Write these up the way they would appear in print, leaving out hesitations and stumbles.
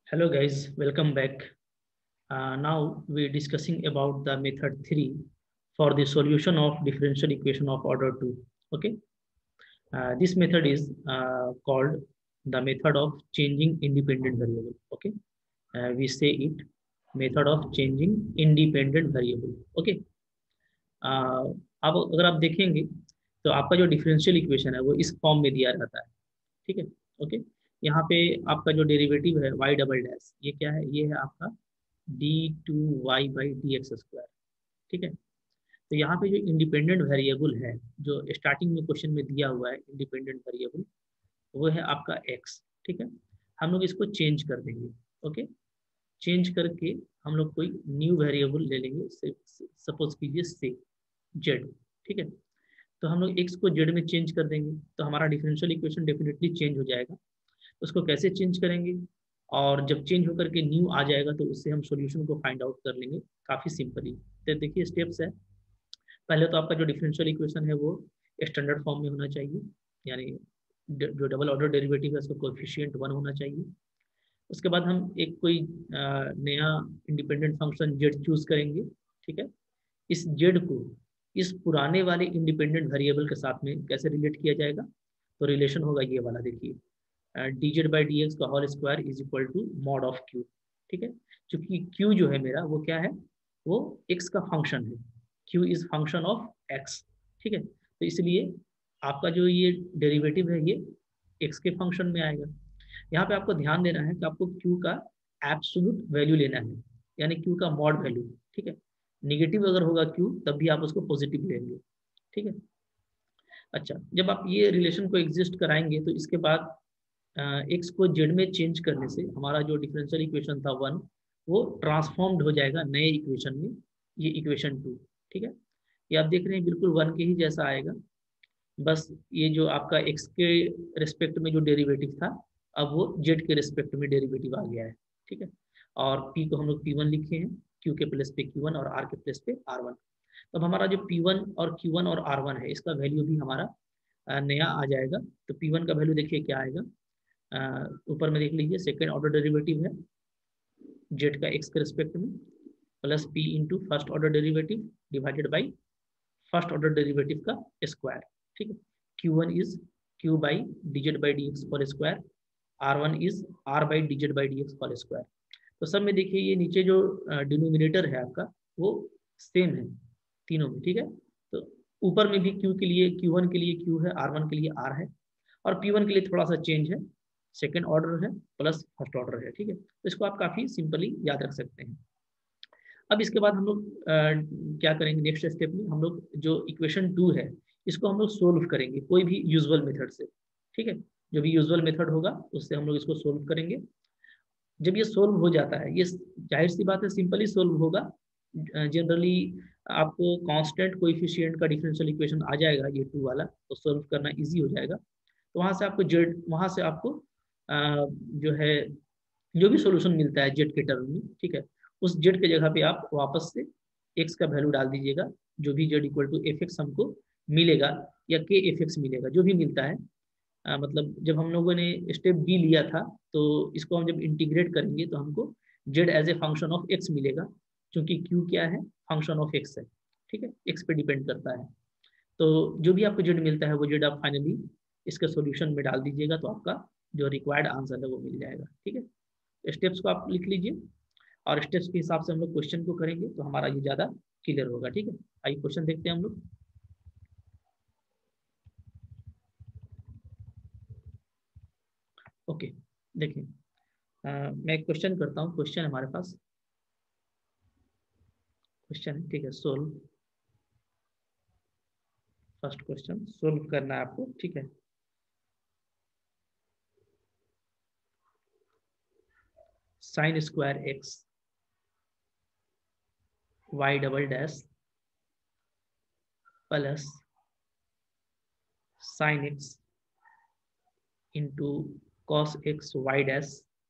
Hello guys, welcome back. Now we're discussing about the method 3 for the solution of differential equation of order 2. Okay, this method is called the method of changing independent variable. Okay, we say it method of changing independent variable. Okay, अब अगर आप देखेंगे तो आपका जो differential equation है वो इस फॉर्म में दिया रहता है। ठीक है। ओके, यहाँ पे आपका जो डेरिवेटिव है वाई डबल डैश, ये क्या है? ये है आपका d2y/dx²। ठीक है। तो यहाँ पे जो इंडिपेंडेंट वेरिएबल है, जो स्टार्टिंग में क्वेश्चन में दिया हुआ है इंडिपेंडेंट वेरिएबल, वो है आपका x। ठीक है। हम लोग इसको चेंज कर देंगे। ओके, चेंज करके हम लोग कोई न्यू वेरिएबल ले लेंगे, सपोज कीजिए से जेड। ठीक है। तो हम लोग एक्स को जेड में चेंज कर देंगे तो हमारा डिफरेंशियल इक्वेशन डेफिनेटली चेंज हो जाएगा। उसको कैसे चेंज करेंगे, और जब चेंज होकर के न्यू आ जाएगा तो उससे हम सॉल्यूशन को फाइंड आउट कर लेंगे काफ़ी सिंपली। तो देखिए स्टेप्स है। पहले तो आपका जो डिफरेंशियल इक्वेशन है वो स्टैंडर्ड फॉर्म में होना चाहिए, यानी जो डबल ऑर्डर डेरिवेटिव है उसका कोएफिशिएंट 1 होना चाहिए। उसके बाद हम एक कोई नया इंडिपेंडेंट फंक्शन जेड चूज करेंगे। ठीक है। इस जेड को इस पुराने वाले इंडिपेंडेंट वेरिएबल के साथ में कैसे रिलेट किया जाएगा? तो रिलेशन होगा ये वाला, देखिए dz/dx का whole square is equal to mod of Q. ठीक है। क्योंकि क्यू जो है मेरा वो क्या है? वो एक्स का फंक्शन है। Q is function of X. ठीक है। तो इसलिए आपका जो ये डेरिवेटिव है ये एक्स के फंक्शन में आएगा। यहाँ पे आपको ध्यान देना है कि आपको क्यू का एब्सोल्यूट वैल्यू लेना है, यानी क्यू का मॉड वैल्यू। ठीक है। निगेटिव अगर होगा क्यू तब भी आप उसको पॉजिटिव लेंगे। ठीक है। अच्छा, जब आप ये रिलेशन को एग्जिस्ट कराएंगे तो इसके बाद एक्स को जेड में चेंज करने से हमारा जो डिफरेंशियल इक्वेशन था 1, वो ट्रांसफॉर्म्ड हो जाएगा नए इक्वेशन में, ये इक्वेशन 2। ठीक है। ये आप देख रहे हैं बिल्कुल 1 के ही जैसा आएगा, बस ये जो आपका एक्स के रिस्पेक्ट में जो डेरिवेटिव था अब वो जेड के रिस्पेक्ट में डेरिवेटिव आ गया है। ठीक है। और पी को हम लोग P1 लिखे हैं, क्यू के प्लेस पे Q1 और आर के प्लेस पे R1। तब हमारा जो P1 और Q1 और R1 है इसका वैल्यू भी हमारा नया आ जाएगा। तो P1 का वैल्यू देखिए क्या आएगा, ऊपर में देख लीजिए सेकेंड ऑर्डर डेरिवेटिव है जेड का एक्स के रिस्पेक्ट में, plus P into first order derivative divided by first order derivative का स्क्वायर। ठीक है। Q1 is Q by D Z by D X whole square, R1 is R by D Z by D X whole square. तो सब में देखिए ये नीचे जो डिनोमिनेटर है आपका वो सेम है तीनों में। ठीक है। तो ऊपर में भी क्यू के लिए Q1 के लिए Q है, R1 के लिए R है, और P1 के लिए थोड़ा सा चेंज है, सेकेंड ऑर्डर है प्लस फर्स्ट ऑर्डर है। ठीक है। तो इसको आप काफ़ी सिंपली याद रख सकते हैं। अब इसके बाद हम लोग क्या करेंगे, नेक्स्ट स्टेप में हम लोग जो इक्वेशन 2 है इसको हम लोग सोल्व करेंगे कोई भी यूजुअल मेथड से। ठीक है। जो भी यूजुअल मेथड होगा उससे हम लोग इसको सोल्व करेंगे। जब ये सोल्व हो जाता है, ये जाहिर सी बात है सिंपली सोल्व होगा। जनरली आपको कांस्टेंट कोएफिशिएंट का डिफरेंशियल इक्वेशन आ जाएगा ये 2 वाला, तो सोल्व करना इजी हो जाएगा। तो वहां से आपको जेड, वहां से आपको जो है जो भी सॉल्यूशन मिलता है जेड के टर्म में, ठीक है, उस जेड के जगह पे आप वापस से एक्स का वैल्यू डाल दीजिएगा। जो भी Z equal to F X हमको मिलेगा या के एफ एक्स मिलेगा, जो भी मिलता है। मतलब जब हम लोगों ने स्टेप बी लिया था तो इसको हम जब इंटीग्रेट करेंगे तो हमको Z as a function of X मिलेगा, क्योंकि क्यू क्या है? फंक्शन ऑफ एक्स है। ठीक है। एक्स पे डिपेंड करता है। तो जो भी आपको जेड मिलता है वो जेड आप फाइनली इसके सॉल्यूशन में डाल दीजिएगा तो आपका जो रिक्वायर्ड आंसर है वो मिल जाएगा। ठीक है। स्टेप्स को आप लिख लीजिए और स्टेप्स के हिसाब से हम लोग क्वेश्चन को करेंगे तो हमारा ये ज़्यादा क्लियर होगा। ठीक है। आइए क्वेश्चन देखते हैं हम लोग। ओके, देखिए मैं एक क्वेश्चन करता हूँ। क्वेश्चन हमारे पास क्वेश्चन है, ठीक है। सोल्व, फर्स्ट क्वेश्चन सोल्व करना है आपको। ठीक है। Sine square X Y double dash plus sine X into cos X Y dash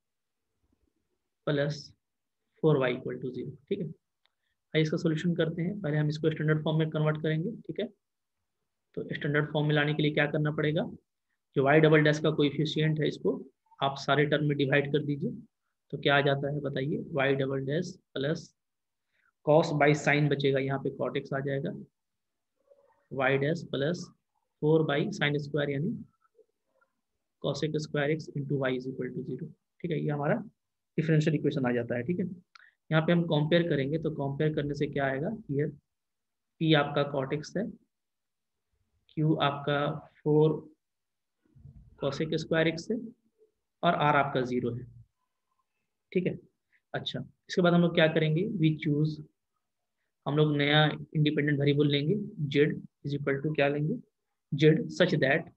plus 4y equal to 0। ठीक है। आइए इसका सोल्यूशन करते हैं। पहले हम इसको स्टैंडर्ड फॉर्म में कन्वर्ट करेंगे। ठीक है। तो स्टैंडर्ड फॉर्म में लाने के लिए क्या करना पड़ेगा, जो वाई डबल डैश का कोएफिशिएंट है इसको आप सारे टर्म में डिवाइड कर दीजिए, तो क्या आ जाता है बताइए, Y double dash plus cos by sine बचेगा, यहाँ पे कॉट एक्स आ जाएगा, Y dash plus 4 sine square यानी cosec square X into Y is equal to 0। ठीक है, ये हमारा डिफरेंशियल इक्वेशन आ जाता है। ठीक है, यहाँ पे हम कंपेयर करेंगे तो कंपेयर करने से क्या आएगा, हियर पी आपका कॉट एक्स है, क्यू आपका 4 कॉसेक स्क्वायर एक्स है, और आर आपका 0 है। ठीक है, अच्छा इसके बाद हम लोग क्या करेंगे, वी चूज, हम लोग नया इंडिपेंडेंट वेरिएबल लेंगे, जेड इज इक्वल टू क्या लेंगे, Z such that,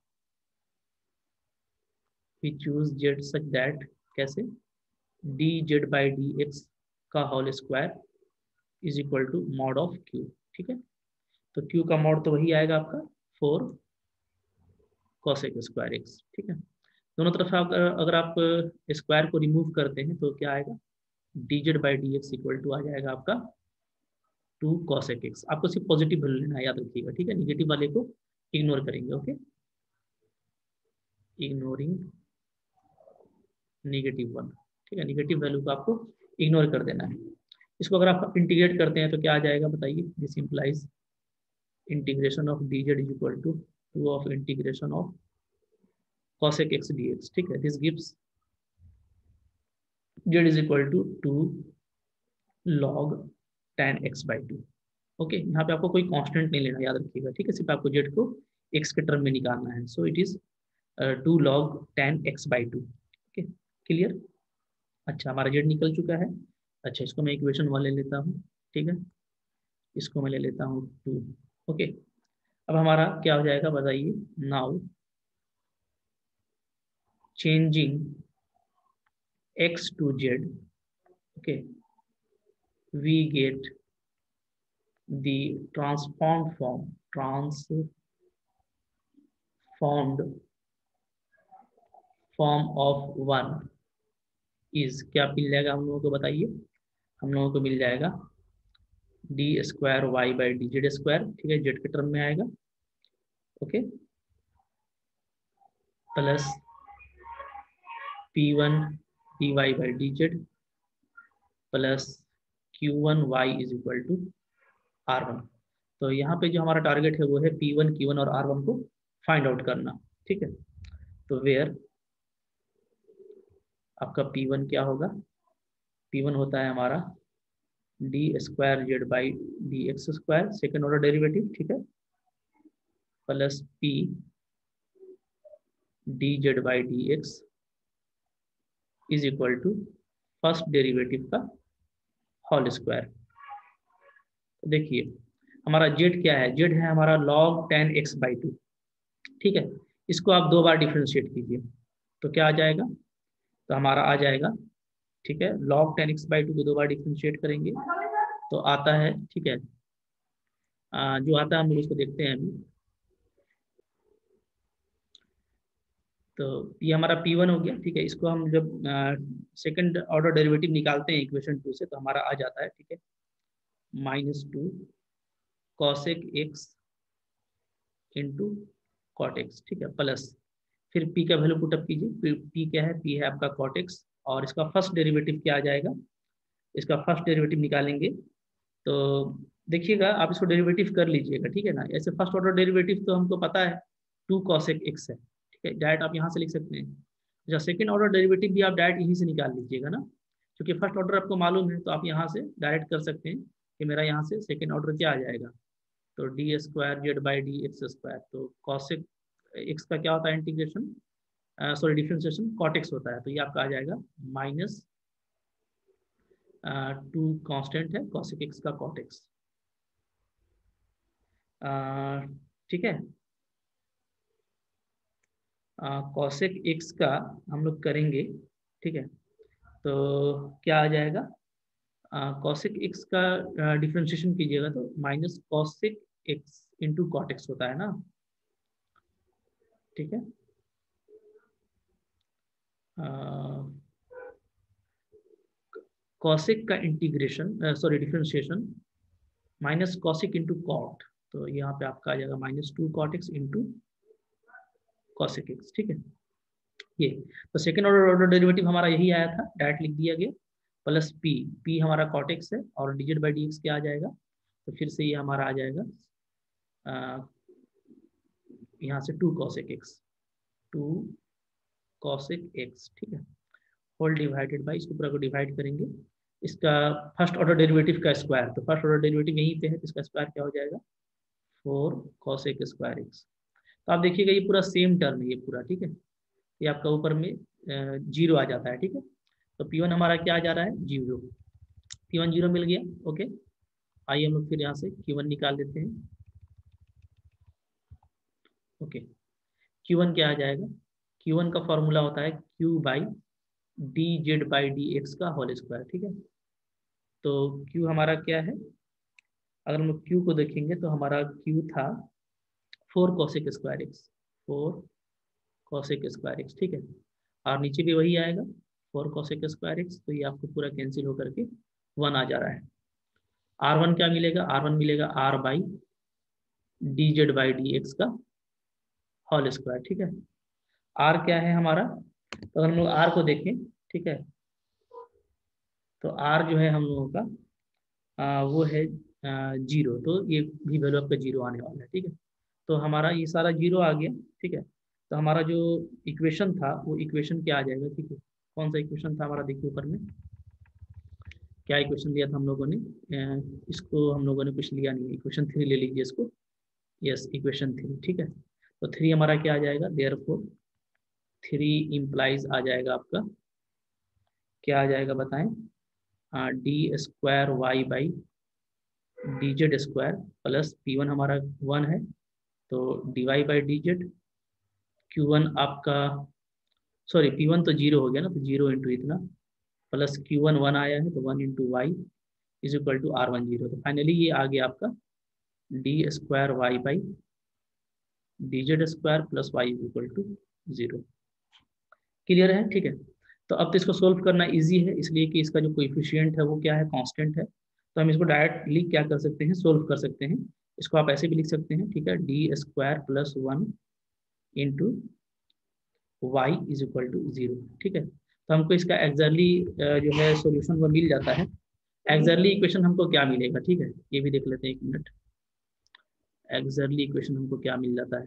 we choose Z such that, कैसे, D Z by D X का whole square is equal to mod of Q. ठीक है, तो क्यू का मॉड तो वही आएगा आपका 4 कॉसेक स्क्वायर एक्स। ठीक है, दोनों तरफ अगर आप स्क्वायर को रिमूव करते हैं तो क्या आएगा, D Z by D X equal to आ जाएगा आपका 2 कॉसेक एक्स। आपको सिर्फ पॉजिटिव वैल्यू लेना है, याद रखिएगा। ठीक है, निगेटिव वाले को इग्नोर करेंगे। Okay, ignoring negative 1। ठीक है, नेगेटिव वैल्यू को आपको इग्नोर कर देना है। इसको अगर आप इंटीग्रेट करते हैं तो क्या आ जाएगा बताइए, this implies integration of D Z is equal to 2 of integration of cosec x dx। ठीक है, this gives z is equal to 2 log tan x by 2। Okay, यहाँ पे आपको कोई कांस्टेंट नहीं लेना, याद रखिएगा। ठीक है, सिर्फ आपको z को x के टर्म में निकालना है। So it is 2 log tan x by 2। Okay, clear. अच्छा, हमारा z निकल चुका है। अच्छा, इसको मैं इक्वेशन 1 ले लेता हूँ। ठीक है, इसको मैं ले लेता हूँ 2। ओके, अब हमारा क्या हो जाएगा बताइए, now changing x to z, okay, we get the transformed form of 1 is, क्या मिल जाएगा हम लोगों को बताइए, हम लोगों को मिल जाएगा D square Y by D Z square. ठीक है, जेड के टर्म में आएगा। Okay, plus P1 dy by D Z plus Q1 y is equal to R1। तो यहाँ पे जो हमारा टारगेट है वो है P1 Q1 और R1 को फाइंड आउट करना। ठीक है, तो वेयर आपका P1 क्या होगा, P1 होता है हमारा D square Z by D X square, second order derivative. ठीक है, plus P D Z by D X is equal to first derivative का होल स्क्वायर। तो देखिए हमारा जेड क्या है, जेड है हमारा log tan x बाई 2। ठीक है, इसको आप 2 बार डिफ्रेंशिएट कीजिए तो क्या आ जाएगा, तो हमारा आ जाएगा, ठीक है, log tan x बाई 2 को 2 बार डिफ्रेंशिएट करेंगे तो आता है, ठीक है, जो आता है हम लोग उसको देखते हैं अभी। तो ये हमारा P1 हो गया। ठीक है, इसको हम जब सेकंड ऑर्डर डेरिवेटिव निकालते हैं इक्वेशन 2 से तो हमारा आ जाता है, ठीक है, -2 cosec x into cot X. ठीक है, प्लस फिर P का वैल्यू पुटअप कीजिए, P क्या है, P है आपका कॉट एक्स, और इसका फर्स्ट डेरिवेटिव क्या आ जाएगा, इसका फर्स्ट डेरिवेटिव निकालेंगे तो देखिएगा आप इसको डेरिवेटिव कर लीजिएगा। ठीक है ना, ऐसे फर्स्ट ऑर्डर डेरिवेटिव तो हमको पता है 2 cosec x है। ठीक है, डायरेक्ट आप यहाँ से लिख सकते हैं। अच्छा, सेकेंड ऑर्डर डेरिवेटिव भी आप डायरेक्ट यहीं से निकाल लीजिएगा ना, क्योंकि फर्स्ट ऑर्डर आपको मालूम है तो आप यहाँ से डायरेक्ट कर सकते हैं कि मेरा यहाँ से सेकेंड ऑर्डर क्या आ जाएगा, तो D square Z by D X square, तो कॉसेक एक्स का क्या होता है integration, sorry differentiation cot X होता है, तो ये आपका आ जाएगा माइनस 2 कांस्टेंट है कॉसेक एक्स का कॉट एक्स। ठीक है, कॉसेक एक्स का हम लोग करेंगे। ठीक है, तो क्या आ जाएगा, कॉसेक एक्स का डिफ्रेंशिएशन कीजिएगा तो minus cosec X into cot X होता है ना। ठीक है, कॉसेक का integration sorry differentiation minus cosec into cot, तो यहाँ पे आपका आ जाएगा -2 cot X into cosec X. ठीक है, ये। तो सेकेंड ऑर्डर डेरिवेटिव हमारा यही आया था, डायरेक्ट लिख दिया गया, प्लस पी, पी हमारा कॉट एक्स है और D Z by D X क्या आ जाएगा, तो फिर से ये हमारा आ जाएगा यहाँ से 2 cosec x, 2 cosec x, ठीक है, होल डिवाइडेड बाई, इसको पूरा को डिवाइड करेंगे, इसका फर्स्ट ऑर्डर डेरिवेटिव का स्क्वायर, तो फर्स्ट ऑर्डर डेरिवेटिव यहीं पे है, तो इसका स्क्वायर क्या हो जाएगा 4 cosec स्क्वायर x। तो आप देखिएगा ये पूरा सेम टर्म है ये पूरा, ठीक है, ये आपका ऊपर में 0 आ जाता है, ठीक है। तो P1 हमारा क्या आ जा रहा है 0, P1 0 मिल गया। ओके, आइए हम लोग फिर यहाँ से Q1 निकाल देते हैं। ओके, Q1 क्या आ जाएगा, Q1 का फॉर्मूला होता है Q by D Z by D X का होल स्क्वायर, ठीक है। तो Q हमारा क्या है, अगर हम लोग Q को देखेंगे तो हमारा Q था 4 cosec square X, 4 cosec square X, ठीक है, और नीचे भी वही आएगा 4 cosec स्क्वायर एक्स, तो ये आपको पूरा कैंसिल होकर के 1 आ जा रहा है। R1 क्या मिलेगा, R1 मिलेगा R by D Z by D X का होल स्क्वायर, ठीक है। R क्या है हमारा, तो अगर हम लोग R को देखें, ठीक है, तो R जो है हम लोगों का वो है 0, तो ये भी वैल्यू आपका 0 आने वाला है, ठीक है। तो हमारा ये सारा 0 आ गया, ठीक है। तो हमारा जो इक्वेशन था वो इक्वेशन क्या आ जाएगा, ठीक है, कौन सा इक्वेशन था हमारा, देखिए ऊपर में क्या इक्वेशन दिया था हम लोगों ने, इसको हम लोगों ने कुछ लिया नहीं, इक्वेशन 3 ले लीजिए इसको, यस इक्वेशन 3, ठीक है। तो 3 हमारा क्या आ जाएगा, देयरफॉर 3 इम्प्लाइज आ जाएगा आपका, क्या आ जाएगा बताएं, D square Y by D Z square plus P1 हमारा 1 है, तो D Y by D Z, Q1 आपका, सॉरी P1 तो 0 हो गया ना, तो 0 इंटू इतना प्लस Q1 1 आया है, तो 1 into Y is equal to R1 0। तो फाइनली ये आ गया आपका D square Y by D Z square plus Y is equal to 0। Clear है, ठीक है। तो अब तो इसको सोल्व करना इजी है, इसलिए कि इसका जो कोएफिशिएंट है वो क्या है, कांस्टेंट है, तो हम इसको डायरेक्टली क्या कर सकते हैं, सोल्व कर सकते हैं। इसको आप ऐसे भी लिख सकते हैं, ठीक है, D square plus 1 into Y is equal to 0, ठीक है। तो हमको इसका एक्जैक्टली जो है सॉल्यूशन वो मिल जाता है। एक्जैक्टली इक्वेशन हमको क्या मिलेगा, ठीक है, ये भी देख लेते हैं, एक मिनट, एक्जैक्टली इक्वेशन हमको क्या मिल जाता है।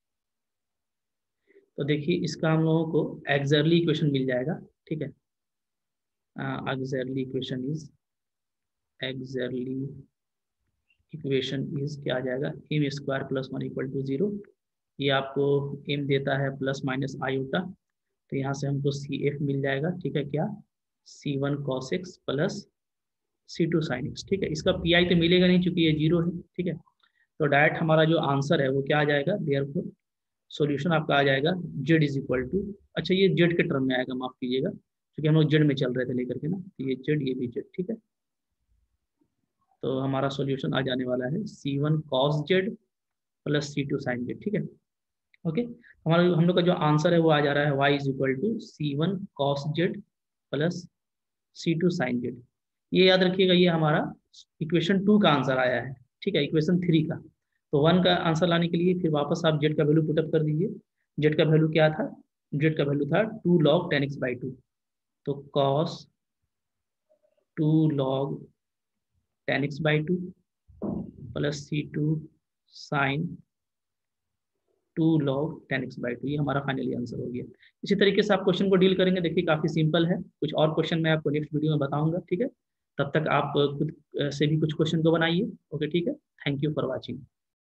तो देखिए इसका हम लोगों को एक्जैक्टली इक्वेशन मिल जाएगा, ठीक है, exactly equation is, exactly equation is क्या आ जाएगा, M square plus 1 equal to 0, ये आपको एम देता है प्लस माइनस आयोटा, तो यहाँ से हमको सी एफ मिल जाएगा, ठीक है, क्या C1 cos x plus C2 sin x, ठीक है। इसका पी आई तो मिलेगा नहीं चूंकि ये 0 है, ठीक है। तो डायरेक्ट हमारा जो आंसर है वो क्या आ जाएगा, देयरफॉर सॉल्यूशन आपका आ जाएगा z इज इक्वल टू, अच्छा ये z के टर्म में आएगा, माफ कीजिएगा, क्योंकि हम लोग z में चल रहे थे लेकर के ना, तो ये z ये भी z, ठीक है। तो हमारा सॉल्यूशन आ जाने वाला है C1 cos z plus C2 sin z, ठीक है। ओके, हमारा हम लोग का जो आंसर है वो आ जा रहा है y is equal to C1 cos z plus C2 sin z। ये याद रखिएगा, ये हमारा इक्वेशन 2 का आंसर आया है, ठीक है, इक्वेशन 3 का। तो 1 का आंसर लाने के लिए फिर वापस आप z का वैल्यू पुटअप कर दीजिए। z का वैल्यू क्या था, z का वैल्यू था 2 log tan x by 2, तो cos 2 log tan x by 2 plus C2 sin 2 log tan x by 2, ये हमारा फाइनली आंसर हो गया। इसी तरीके से आप क्वेश्चन को डील करेंगे, देखिए काफी सिंपल है। कुछ और क्वेश्चन मैं आपको नेक्स्ट वीडियो में बताऊंगा, ठीक है। तब तक आप खुद से भी कुछ क्वेश्चन को बनाइए। ओके, ठीक है, थैंक यू फॉर वॉचिंग।